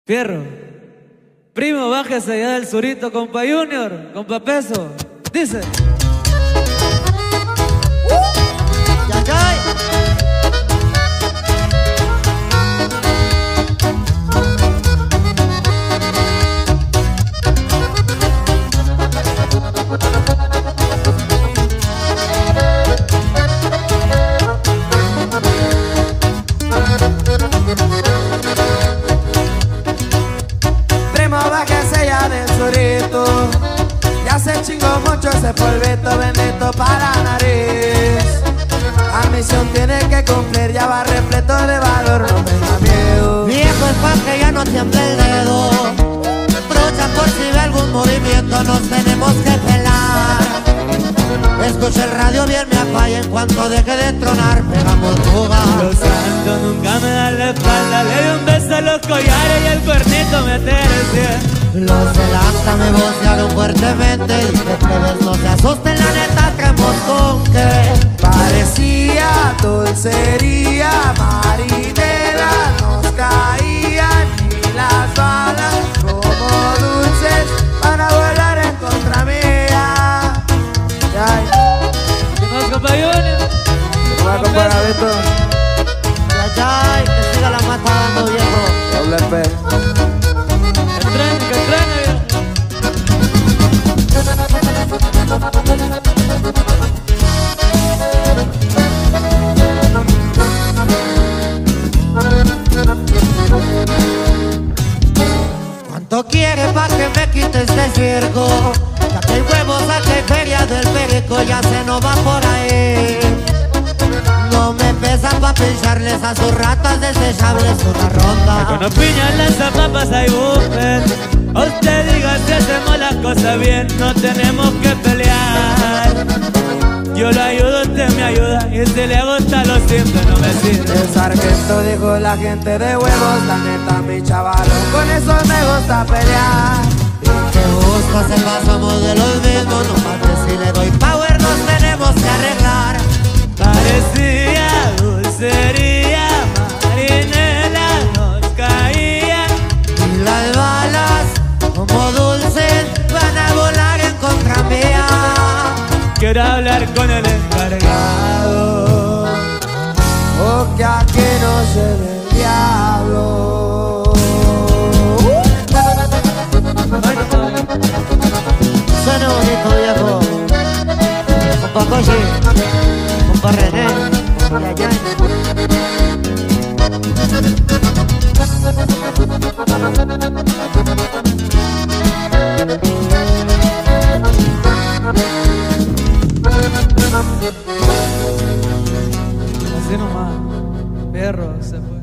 Fierro. Primo, bájese allá del surito, compa Junior, compa Peso. Dice. Bájese ya del surito, ya se chingó mucho ese polvito bendito para la nariz. La misión tiene que cumplir, ya va repleto de valor, no tenga miedo. Viejo es pa' que ya no tiemble el dedo, trucha por si ve algún movimiento, nos tenemos que pelar. Escucha el radio bien, me apaga en cuanto deje de tronar, pegamos fuga. Los santos nunca me dan la espalda, le doy un beso a los collares y el cuernito me atercia. Los del acta me vocearon fuertemente y que plebes no se asusten, la neta creemos con que parecía dulcería, marinera, nos caían y las balas como dulces van a volar en contra mía. ¿Qué más, compa Junior? ¿Qué más, compa Gavito? Yayay, que siga la mata dando, viejo. Doble P. Que entrene, viejo. ¿Cuánto quiere pa' que me quite este circo? Ya que hay huevos, aquí hay feria del perico, ya se nos va por ahí. No me pesan pa' pincharles a sus ratas desechables una ronda. Con los piñas, lanzapapas hay buffet. A usted diga si hacemos las cosas bien, no tenemos que pelear. Yo lo ayudo, usted me ayuda, y si le gusta lo siento, no me sirve. El sargento dijo la gente de huevos, la neta mi chavalo, con eso me gusta pelear. Que busco se pasamos de los mismos, no mames si le doy power, nos tenemos que arreglar. Parecía dulcería, marinela nos caía. Y las balas, como dulces, van a volar en contra mía. Quiero hablar con el encargado, O que aquí no se ve el diablo. Suena bonito, viejo. Compa Cochi, compa René, Yayay. así nomás, perro, se fue.